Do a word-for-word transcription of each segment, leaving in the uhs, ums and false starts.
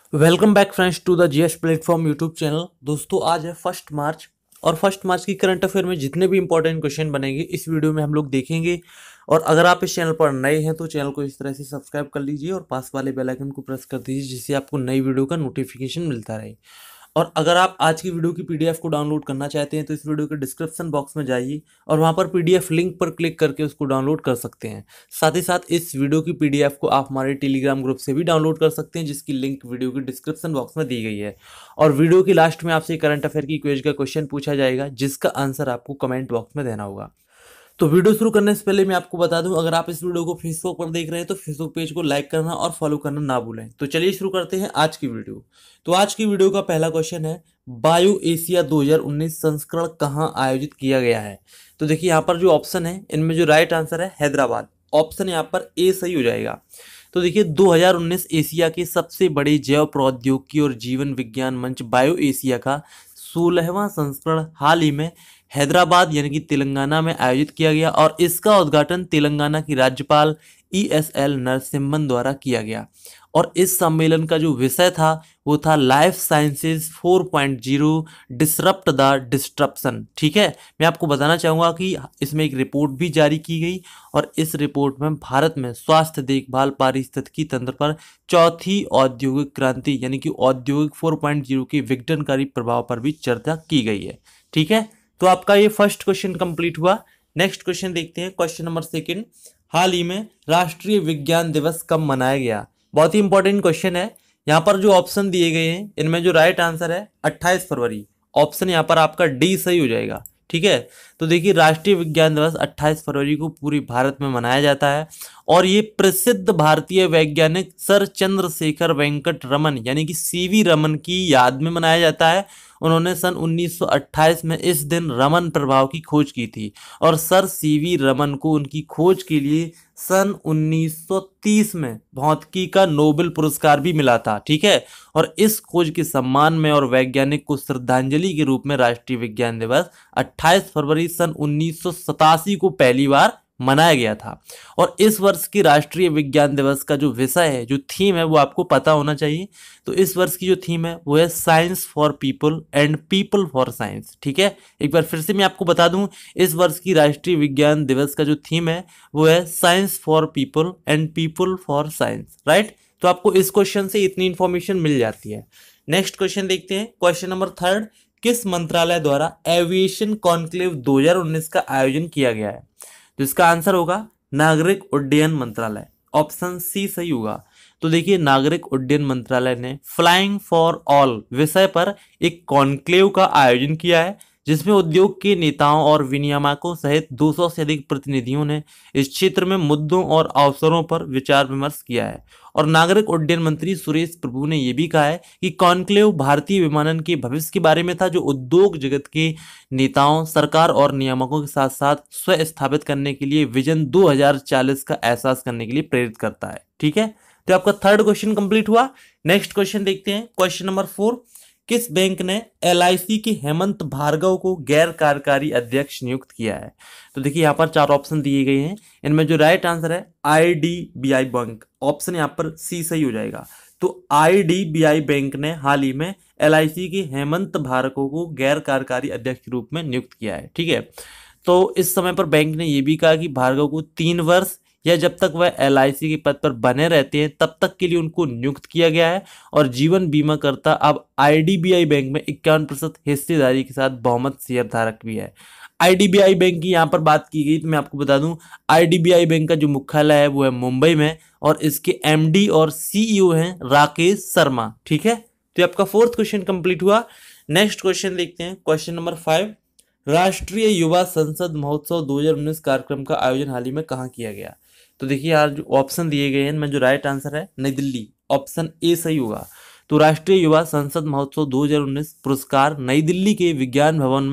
Welcome back friends to the GS platform YouTube channel. दोस्तों आज है फर्स्ट मार्च और फर्स्ट मार्च की करंट अफेयर में जितने भी इंपॉर्टेंट क्वेश्चन बनेंगे इस वीडियो में हम लोग देखेंगे। और अगर आप इस चैनल पर नए हैं तो चैनल को इस तरह से सब्सक्राइब कर लीजिए और पास वाले बेल आइकन को प्रेस कर दीजिए जिससे आपको नई वीडियो का नोटिफिकेशन मिलता रहे। और अगर आप आज की वीडियो की पीडीएफ को डाउनलोड करना चाहते हैं तो इस वीडियो के डिस्क्रिप्शन बॉक्स में जाइए और वहां पर पीडीएफ लिंक पर क्लिक करके उसको डाउनलोड कर सकते हैं। साथ ही साथ इस वीडियो की पीडीएफ को आप हमारे टेलीग्राम ग्रुप से भी डाउनलोड कर सकते हैं जिसकी लिंक वीडियो की डिस्क्रिप्शन बॉक्स में दी गई है। और वीडियो की लास्ट में आपसे करंट अफेयर की क्विज का क्वेश्चन पूछा जाएगा जिसका आंसर आपको कमेंट बॉक्स में देना होगा। तो वीडियो शुरू करने से पहले मैं आपको बता दूं, अगर आप इस वीडियो को फेसबुक पर देख रहे हैं तो फेसबुक पेज को लाइक करना और फॉलो करना ना भूलें। तो चलिए शुरू करते हैं आज की वीडियो। तो आज की वीडियो का पहला क्वेश्चन है, बायो एशिया दो हज़ार उन्नीस संस्करण कहां आयोजित किया गया है। तो देखिए यहाँ पर जो ऑप्शन है इनमें जो राइट आंसर है हैदराबाद, ऑप्शन यहाँ पर ए सही हो जाएगा। तो देखिए दो हज़ार उन्नीस एशिया के सबसे बड़े जैव प्रौद्योगिकी और जीवन विज्ञान मंच बायो एशिया का सोलहवां संस्करण हाल ही में हैदराबाद यानी कि तेलंगाना में आयोजित किया गया और इसका उद्घाटन तेलंगाना की राज्यपाल ई एस एल नरसिम्हन द्वारा किया गया। और इस सम्मेलन का जो विषय था वो था life sciences four point zero disrupt the disruption. ठीक है, मैं आपको बताना चाहूँगा कि इसमें एक रिपोर्ट भी जारी की गई और इस रिपोर्ट में भारत में स्वास्थ्य देखभाल पारिस्थितिकी तंत्र पर चौथी औद्योगिक क्रांति यानी कि औद्योगिक फोर पॉइंट ज़ीरो के विघटनकारी प्रभाव पर भी चर्चा की गई है। ठीक है, तो आपका ये फर्स्ट क्वेश्चन कंप्लीट हुआ। नेक्स्ट क्वेश्चन देखते हैं, क्वेश्चन नंबर सेकंड, हाल ही में राष्ट्रीय विज्ञान दिवस कब मनाया गया। बहुत ही इंपॉर्टेंट क्वेश्चन है। यहाँ पर जो ऑप्शन दिए गए हैं इनमें जो राइट आंसर है अट्ठाईस फरवरी, ऑप्शन यहाँ पर आपका डी सही हो जाएगा। ठीक है, तो देखिए राष्ट्रीय विज्ञान दिवस अट्ठाईस फरवरी को पूरी भारत में मनाया जाता है और ये प्रसिद्ध भारतीय वैज्ञानिक सर चंद्रशेखर वेंकट रमन यानी कि सीवी रमन की याद में मनाया जाता है। उन्होंने सन उन्नीस सौ अट्ठाईस में इस दिन रमन प्रभाव की खोज की थी और सर सीवी रमन को उनकी खोज के लिए सन उन्नीस सौ तीस में भौतिकी का नोबेल पुरस्कार भी मिला था। ठीक है, और इस खोज के सम्मान में और वैज्ञानिक को श्रद्धांजलि के रूप में राष्ट्रीय विज्ञान दिवस अट्ठाईस फरवरी सन उन्नीस सौ सतासी को पहली बार मनाया गया था। और इस वर्ष की राष्ट्रीय विज्ञान दिवस का जो विषय है, जो थीम है, वो आपको पता होना चाहिए। तो इस वर्ष की जो थीम है वो है science for people and people for science. ठीक है, एक बार फिर से मैं आपको बता दूं, इस वर्ष की राष्ट्रीय विज्ञान दिवस का जो थीम है वो है science for people and people for science. Right, तो आपको इस क्वेश्चन से इतनी इंफॉर्मेशन मिल जाती है। नेक्स्ट क्वेश्चन देखते हैं, क्वेश्चन नंबर थर्ड, किस मंत्रालय द्वारा एविएशन कॉन्क्लेव दो हज़ार उन्नीस का आयोजन किया गया है। तो इसका आंसर होगा नागरिक उड्डयन मंत्रालय, ऑप्शन सी सही होगा। तो देखिए नागरिक उड्डयन मंत्रालय ने फ्लाइंग फॉर ऑल विषय पर एक कॉन्क्लेव का आयोजन किया है जिसमें उद्योग के नेताओं और विनियामकों सहित दो सौ से अधिक प्रतिनिधियों ने इस क्षेत्र में मुद्दों और अवसरों पर विचार विमर्श किया है। और नागरिक उड्डयन मंत्री सुरेश प्रभु ने यह भी कहा है कि कॉन्क्लेव भारतीय विमानन के भविष्य के बारे में था जो उद्योग जगत के नेताओं, सरकार और नियामकों के साथ साथ स्व स्थापित करने के लिए विजन दो हज़ार चालीस का एहसास करने के लिए प्रेरित करता है। ठीक है, तो आपका थर्ड क्वेश्चन कंप्लीट हुआ। नेक्स्ट क्वेश्चन देखते हैं, क्वेश्चन नंबर फोर, किस बैंक ने एल आई सी के हेमंत भार्गव को गैर कार्यकारी अध्यक्ष नियुक्त किया है। तो देखिए यहाँ पर चार ऑप्शन दिए गए हैं, इनमें जो राइट आंसर है I D B I bank, option यहाँ पर सी सही हो जाएगा। तो I D B I bank ने हाल ही में एल आई सी के हेमंत भार्गव को गैर कार्यकारी अध्यक्ष के रूप में नियुक्त किया है। ठीक है, तो इस समय पर बैंक ने यह भी कहा कि भार्गव को तीन वर्ष या जब तक वह एल आई सी के पद पर बने रहते हैं तब तक के लिए उनको नियुक्त किया गया है। और जीवन बीमा करता अब I D B I bank में इक्यावन प्रतिशत हिस्सेदारी के साथ बहुमत शेयर धारक भी है। I D B I bank की यहाँ पर बात की गई तो मैं आपको बता दूं, I D B I bank का जो मुख्यालय है वो है मुंबई में और इसके एम डी और सी ई ओ हैं राकेश शर्मा। ठीक है, तो आपका फोर्थ क्वेश्चन कंप्लीट हुआ। नेक्स्ट क्वेश्चन देखते हैं, क्वेश्चन नंबर फाइव, राष्ट्रीय युवा संसद महोत्सव दो हज़ार उन्नीस कार्यक्रम का आयोजन हाल ही में कहाँ किया गया। तो देखिए यार जो ऑप्शन दिए गए हैं इनमें जो राइट आंसर है नई दिल्ली, ऑप्शन ए सही होगा। तो राष्ट्रीय युवा संसद महोत्सव दो हज़ार उन्नीस पुरस्कार नई दिल्ली के विज्ञान भवन में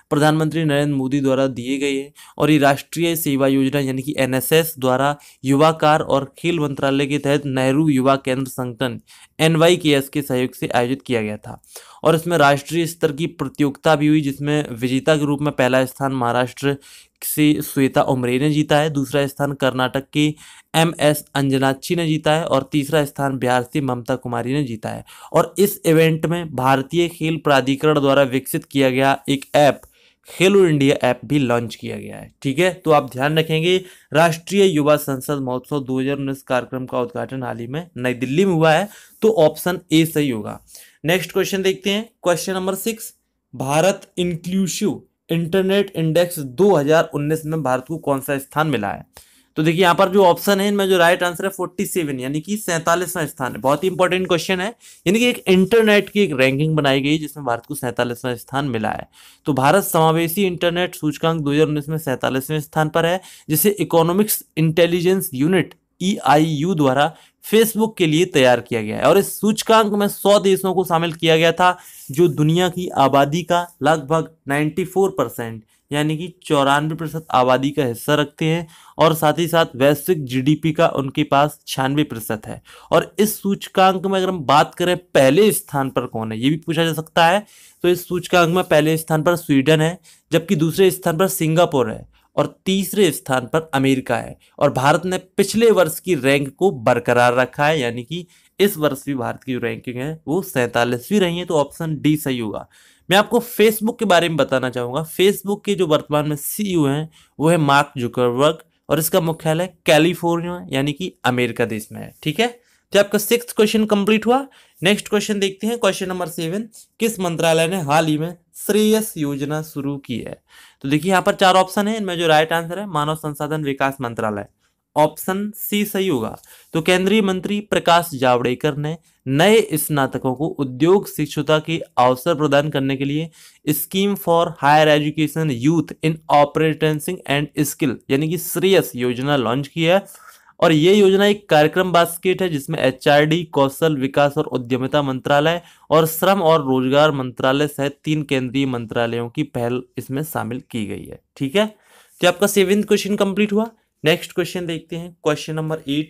प्रधानमंत्री नरेंद्र मोदी द्वारा दिए गए हैं और ये राष्ट्रीय सेवा योजना यानी कि एन एस एस द्वारा युवा कार्य और खेल मंत्रालय के तहत नेहरू युवा केंद्र संगठन एन वाई के एस के सहयोग से आयोजित किया गया था। और इसमें राष्ट्रीय स्तर की प्रतियोगिता भी हुई जिसमें विजेता के रूप में पहला स्थान महाराष्ट्र से श्वेता उमरे ने जीता है, दूसरा स्थान कर्नाटक की एम एस अंजनाक्षी ने जीता है और तीसरा स्थान बिहार से ममता कुमारी ने जीता है। और इस इवेंट में भारतीय खेल प्राधिकरण द्वारा विकसित किया गया एक ऐप खेलो इंडिया ऐप भी लॉन्च किया गया है। ठीक है, तो आप ध्यान रखेंगे राष्ट्रीय युवा संसद महोत्सव दो हज़ार उन्नीस कार्यक्रम का उद्घाटन हाल ही में नई दिल्ली में हुआ है, तो ऑप्शन ए सही होगा। नेक्स्ट क्वेश्चन देखते हैं, question number six, Bharat inclusive internet index दो हज़ार उन्नीस में भारत को कौन सा स्थान मिला है? तो देखिए यहाँ पर जो ऑप्शन है इनमें जो राइट आंसर है सैंतालीस यानी कि सैंतालीसवां स्थान है। बहुत ही इंपॉर्टेंट क्वेश्चन है, यानी कि एक इंटरनेट की एक रैंकिंग बनाई गई जिसमें भारत को सैंतालीसवां स्थान मिला है। तो भारत समावेशी इंटरनेट सूचकांक दो हज़ार उन्नीस में सैंतालीसवें स्थान पर है, जिसे economics intelligence unit E I U द्वारा फेसबुक के लिए तैयार किया गया है। और इस सूचकांक में सौ देशों को शामिल किया गया था जो दुनिया की आबादी का लगभग चौरानवे परसेंट यानी कि चौरानवे प्रतिशत आबादी का हिस्सा रखते हैं और साथ ही साथ वैश्विक जी डी पी का उनके पास छियानवे प्रतिशत है। और इस सूचकांक में अगर हम बात करें पहले स्थान पर कौन है ये भी पूछा जा सकता है, तो इस सूचकांक में पहले स्थान पर स्वीडन है, जबकि दूसरे स्थान पर सिंगापुर है और तीसरे स्थान पर अमेरिका है। और भारत ने पिछले वर्ष की रैंक को बरकरार रखा है, यानी कि इस वर्ष भी भारत की जो रैंकिंग है वो सैंतालीसवीं रही है, तो ऑप्शन डी सही होगा। मैं आपको फेसबुक के बारे में बताना चाहूंगा। फेसबुक के जो वर्तमान में सी ई ओ हैं वो है मार्क जुकरबर्ग और इसका मुख्यालय कैलिफोर्निया यानी कि अमेरिका देश में है। ठीक है, तो आपका सिक्स्थ क्वेश्चन कंप्लीट हुआ। नेक्स्ट क्वेश्चन देखते हैं, क्वेश्चन नंबर सेवन, किस मंत्रालय ने हाल ही में श्रेयस योजना शुरू की है? तो देखिए यहाँ पर चार ऑप्शन है, इनमें जो राइट आंसर है मानव संसाधन विकास मंत्रालय, ऑप्शन सी सही होगा। तो केंद्रीय मंत्री प्रकाश जावड़ेकर ने नए स्नातकों को उद्योग शिक्षुता के अवसर प्रदान करने के लिए scheme for higher education youth in operating and skill यानी कि श्रेयस योजना लॉन्च की है। और ये योजना एक कार्यक्रम बास्केट है जिसमें एच आर डी, कौशल विकास और उद्यमिता मंत्रालय और श्रम और रोजगार मंत्रालय सहित तीन केंद्रीय मंत्रालयों की पहल इसमें शामिल की गई है। ठीक है, तो आपका सेवेंथ क्वेश्चन कंप्लीट हुआ। नेक्स्ट क्वेश्चन देखते हैं, क्वेश्चन नंबर एट,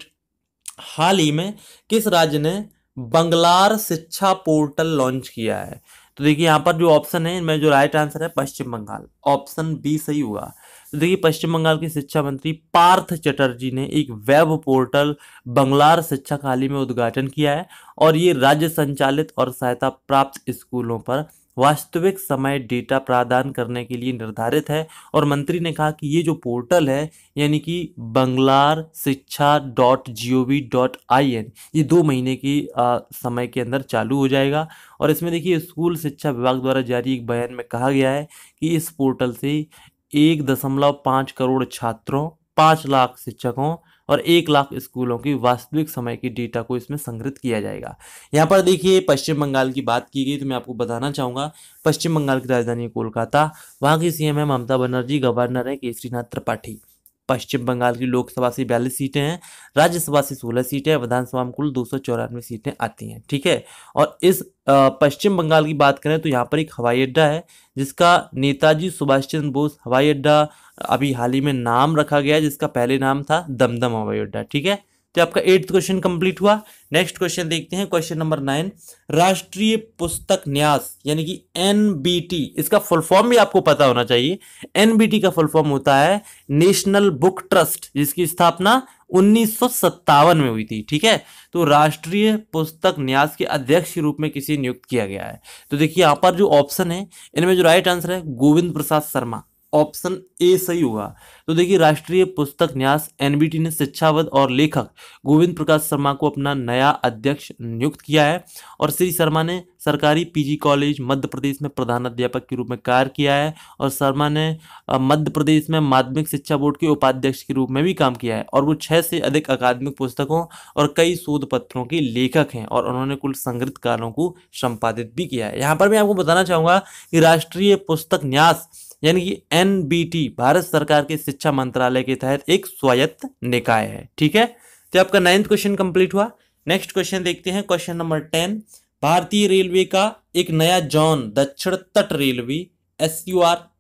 हाल ही में किस राज्य ने बंगलार शिक्षा पोर्टल लॉन्च किया है? तो देखिए यहाँ पर जो ऑप्शन है इनमें जो राइट आंसर है पश्चिम बंगाल, ऑप्शन बी सही हुआ। तो देखिए पश्चिम बंगाल के शिक्षा मंत्री पार्थ चटर्जी ने एक वेब पोर्टल बंगलार शिक्षा का हाल ही में उद्घाटन किया है और ये राज्य संचालित और सहायता प्राप्त स्कूलों पर वास्तविक समय डेटा प्रदान करने के लिए निर्धारित है। और मंत्री ने कहा कि ये जो पोर्टल है यानी कि Banglar Shiksha dot G O V dot I N ये दो महीने की आ, समय के अंदर चालू हो जाएगा। और इसमें देखिए स्कूल शिक्षा विभाग द्वारा जारी एक बयान में कहा गया है कि इस पोर्टल से एक दशमलव पाँच करोड़ छात्रों, पाँच लाख शिक्षकों और एक लाख स्कूलों की वास्तविक समय की डेटा को इसमें संग्रहित किया जाएगा। यहाँ पर देखिए पश्चिम बंगाल की बात की गई तो मैं आपको बताना चाहूँगा पश्चिम बंगाल की राजधानी कोलकाता, वहाँ की सी एम है ममता बनर्जी, गवर्नर है केसरीनाथ त्रिपाठी। पश्चिम बंगाल की लोकसभा से बयालीस सीटें हैं, राज्यसभा से सोलह सीटें, विधानसभा में कुल दो सौ चौरानवे सीटें आती हैं। ठीक है, और इस पश्चिम बंगाल की बात करें तो यहाँ पर एक हवाई अड्डा है जिसका नेताजी सुभाष चंद्र बोस हवाई अड्डा अभी हाल ही में नाम रखा गया है, जिसका पहले नाम था दमदम हवाई अड्डा। ठीक है, तो आपका एट्थ क्वेश्चन कंप्लीट हुआ। नेक्स्ट क्वेश्चन देखते हैं, क्वेश्चन नंबर नाइन, राष्ट्रीय पुस्तक न्यास यानी कि एन बी टी, इसका फुल फॉर्म भी आपको पता होना चाहिए। एन बी टी का फुल फॉर्म होता है नेशनल बुक ट्रस्ट, जिसकी स्थापना उन्नीस सौ सत्तावन में हुई थी। ठीक है, तो राष्ट्रीय पुस्तक न्यास के अध्यक्ष के रूप में किसे नियुक्त किया गया है? तो देखिए यहाँ पर जो ऑप्शन है इनमें जो राइट आंसर है गोविंद प्रसाद शर्मा, ऑप्शन ए सही होगा। तो देखिए राष्ट्रीय पुस्तक न्यास एन बी टी ने शिक्षाविद और लेखक गोविंद प्रकाश शर्मा को अपना नया अध्यक्ष नियुक्त किया है। और श्री शर्मा ने सरकारी P G college Madhya Pradesh में प्रधान अध्यापक के रूप में कार्य किया है और शर्मा ने मध्य प्रदेश में माध्यमिक शिक्षा बोर्ड के उपाध्यक्ष के रूप में भी काम किया है। और वो छह से अधिक अकादमिक पुस्तकों और कई शोध पत्रों के लेखक हैं और उन्होंने कुल संग्रहित कार्यों को संपादित भी किया है। यहाँ पर मैं आपको बताना चाहूँगा कि राष्ट्रीय पुस्तक न्यास यानी कि एन बी टी भारत सरकार के शिक्षा मंत्रालय के तहत एक स्वायत्त निकाय है। ठीक है, तो आपका नाइन्थ क्वेश्चन कंप्लीट हुआ। नेक्स्ट क्वेश्चन देखते हैं, क्वेश्चन नंबर टेन, भारतीय रेलवे का एक नया जोन दक्षिण तट रेलवे एस यू आर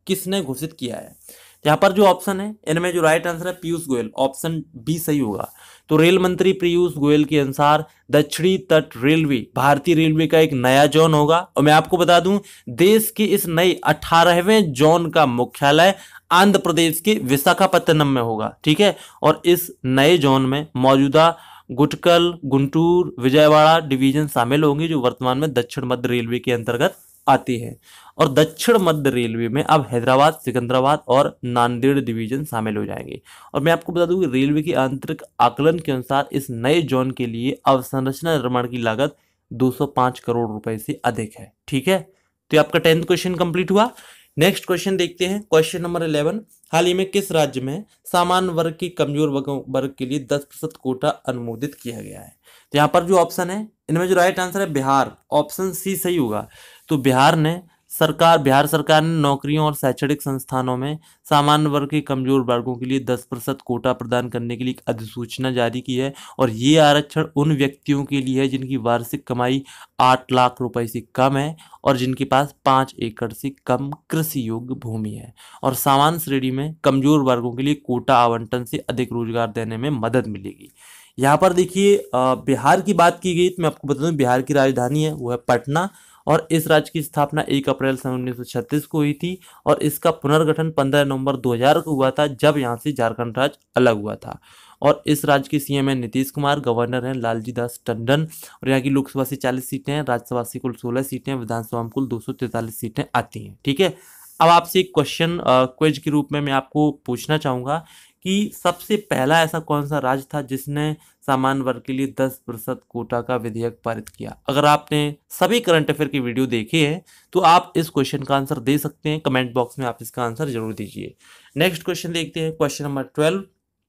किसने घोषित किया है? यहाँ पर जो ऑप्शन है इनमें जो राइट आंसर है पीयूष गोयल, ऑप्शन बी सही होगा। तो रेल मंत्री पीयूष गोयल के अनुसार दक्षिणी तट रेलवे भारतीय रेलवे का एक नया जोन होगा। और मैं आपको बता दूं देश के इस नए अठारहवें जोन का मुख्यालय आंध्र प्रदेश के विशाखापत्तनम में होगा, ठीक है। और इस नए जोन में मौजूदा गुटकल, गुंटूर, विजयवाड़ा डिवीजन शामिल होंगे जो वर्तमान में दक्षिण मध्य रेलवे के अंतर्गत आती है। और दक्षिण मध्य रेलवे में अब हैदराबाद, सिकंदराबाद और नांदेड़ डिवीजन शामिल हो जाएंगे। और मैं आपको बता दूं कि रेलवे की आंतरिक आकलन के अनुसार इस नए जोन के लिए अवसंरचना निर्माण की लागत दो सौ पाँच करोड़ रुपए से अधिक है, ठीक है। तो आपका टेंथ क्वेश्चन कंप्लीट हुआ। नेक्स्ट क्वेश्चन देखते हैं, क्वेश्चन नंबर इलेवन। हाल ही में किस राज्य में सामान्य वर्ग की कमजोर वर्ग के लिए दस प्रतिशत कोटा अनुमोदित किया गया है? तो यहाँ पर जो ऑप्शन है इनमें जो राइट आंसर है बिहार, ऑप्शन सी सही होगा। तो बिहार ने सरकार बिहार सरकार ने नौकरियों और शैक्षणिक संस्थानों में सामान्य वर्ग के कमजोर वर्गों के लिए दस प्रतिशत कोटा प्रदान करने के लिए एक अधिसूचना जारी की है। और ये आरक्षण उन व्यक्तियों के लिए है जिनकी वार्षिक कमाई आठ लाख रुपए से कम है और जिनके पास पाँच एकड़ से कम कृषि योग्य भूमि है। और सामान्य श्रेणी में कमजोर वर्गों के लिए कोटा आवंटन से अधिक रोजगार देने में मदद मिलेगी। यहाँ पर देखिए बिहार की बात की गई तो मैं आपको बता दूं बिहार की राजधानी है वो है पटना। और इस राज्य की स्थापना एक अप्रैल सन उन्नीस सौ छत्तीस को हुई थी और इसका पुनर्गठन पंद्रह नवंबर दो हज़ार को हुआ था जब यहाँ से झारखंड राज्य अलग हुआ था। और इस राज्य के सीएम है नीतीश कुमार, गवर्नर हैं लालजी दास टंडन। और यहाँ की लोकसभा से चालीस सीटें हैं, राज्यसभा से कुल सोलह सीटें, विधानसभा में कुल दो सौ तैंतालीस सीटें आती हैं, ठीक है। अब आपसे एक क्वेश्चन क्विज के रूप में मैं आपको पूछना चाहूंगा कि सबसे पहला ऐसा कौन सा राज्य था जिसने सामान्य वर्ग के लिए दस प्रतिशत कोटा का विधेयक पारित किया? अगर आपने सभी करंट अफेयर की वीडियो देखी है तो आप इस क्वेश्चन का आंसर दे सकते हैं, कमेंट बॉक्स में आप इसका आंसर जरूर दीजिए। नेक्स्ट क्वेश्चन देखते हैं, क्वेश्चन नंबर ट्वेल्व।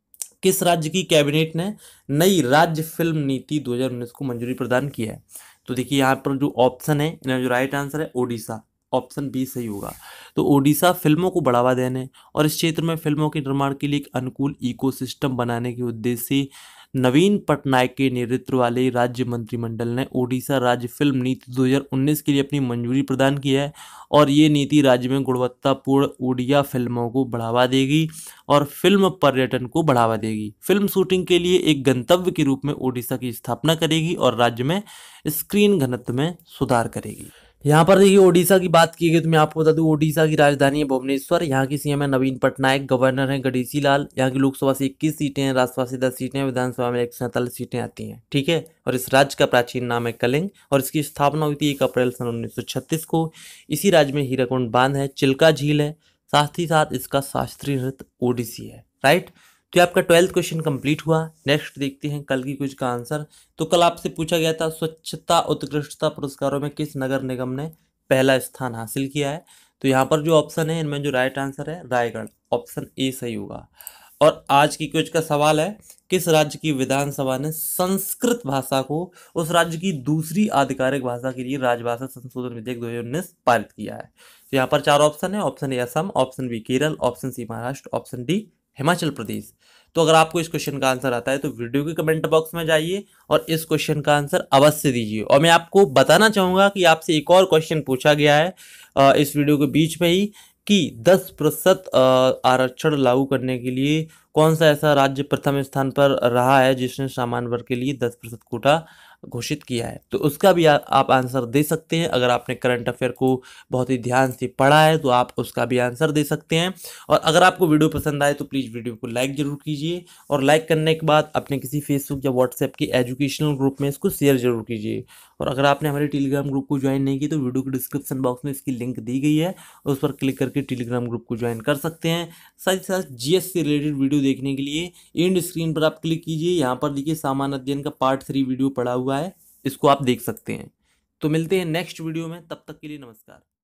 किस राज्य की कैबिनेट ने नई राज्य फिल्म नीति दो हज़ार उन्नीस को मंजूरी प्रदान की है? तो देखिए यहाँ पर जो ऑप्शन है इनमें जो राइट आंसर है ओडिशा, ऑप्शन बी सही होगा। तो ओडिशा फिल्मों को बढ़ावा देने और इस क्षेत्र में फिल्मों के निर्माण के लिए एक अनुकूल इकोसिस्टम बनाने के उद्देश्य से नवीन पटनायक के नेतृत्व वाले राज्य मंत्रिमंडल ने ओडिशा राज्य फिल्म नीति दो हज़ार उन्नीस के लिए अपनी मंजूरी प्रदान की है। और ये नीति राज्य में गुणवत्तापूर्ण ओडिया फिल्मों को बढ़ावा देगी और फिल्म पर्यटन को बढ़ावा देगी। फिल्म शूटिंग के लिए एक गंतव्य के रूप में ओडिशा की स्थापना करेगी और राज्य में स्क्रीन घनत्व में सुधार करेगी। यहाँ पर देखिए ओडिशा की बात की गई तो मैं आपको बता दूं ओडिशा की राजधानी है भुवनेश्वर। यहाँ की सीएम है नवीन पटनायक, गवर्नर है गणेशी लाल। यहाँ की लोकसभा से इक्कीस सीटें हैं, राज्यसभा से दस सीटें हैं, विधानसभा में एक सौ सैंतालीस सीटें आती हैं, ठीक है। और इस राज्य का प्राचीन नाम है कलिंग और इसकी स्थापना हुई थी एक अप्रैल सन उन्नीस सौ छत्तीस को। इसी राज्य में हीराकुंड बांध है, चिल्का झील है, साथ ही साथ इसका शास्त्रीय नृत्य ओडिसी है, राइट। तो आपका ट्वेल्थ क्वेश्चन कंप्लीट हुआ। नेक्स्ट देखते हैं कल की क्विज का आंसर। तो कल आपसे पूछा गया था स्वच्छता उत्कृष्टता पुरस्कारों में किस नगर निगम ने पहला स्थान हासिल किया है? तो यहाँ पर जो ऑप्शन है इनमें जो राइट आंसर है रायगढ़, ऑप्शन ए सही होगा। और आज की क्विज का सवाल है किस राज्य की विधानसभा ने संस्कृत भाषा को उस राज्य की दूसरी आधिकारिक भाषा के लिए राजभाषा संशोधन विधेयक दो हज़ार उन्नीस पारित किया है? तो यहाँ पर चार ऑप्शन है, option A Assam, option B Kerala, option C Maharashtra, option D Himachal Pradesh. तो अगर आपको इस क्वेश्चन का आंसर आता है तो वीडियो के कमेंट बॉक्स में जाइए और इस क्वेश्चन का आंसर अवश्य दीजिए। और मैं आपको बताना चाहूंगा कि आपसे एक और क्वेश्चन पूछा गया है इस वीडियो के बीच में ही कि दस प्रतिशत आरक्षण लागू करने के लिए कौन सा ऐसा राज्य प्रथम स्थान पर रहा है जिसने सामान्य वर्ग के लिए दस प्रतिशत कोटा घोषित किया है? तो उसका भी आ, आप आंसर दे सकते हैं। अगर आपने करंट अफेयर को बहुत ही ध्यान से पढ़ा है तो आप उसका भी आंसर दे सकते हैं। और अगर आपको वीडियो पसंद आए तो प्लीज़ वीडियो को लाइक जरूर कीजिए और लाइक करने के बाद अपने किसी फेसबुक या व्हाट्सएप के एजुकेशनल ग्रुप में इसको शेयर जरूर कीजिए। और अगर आपने हमारे टेलीग्राम ग्रुप को ज्वाइन नहीं किया तो वीडियो के डिस्क्रिप्शन बॉक्स में इसकी लिंक दी गई है, उस पर क्लिक करके टेलीग्राम ग्रुप को ज्वाइन कर सकते हैं। साथ ही साथ जीएस से रिलेटेड वीडियो देखने के लिए एंड स्क्रीन पर आप क्लिक कीजिए, यहाँ पर देखिए सामान्य अध्ययन का पार्ट थ्री वीडियो पड़ा हुआ है, इसको आप देख सकते हैं। तो मिलते हैं नेक्स्ट वीडियो में, तब तक के लिए नमस्कार।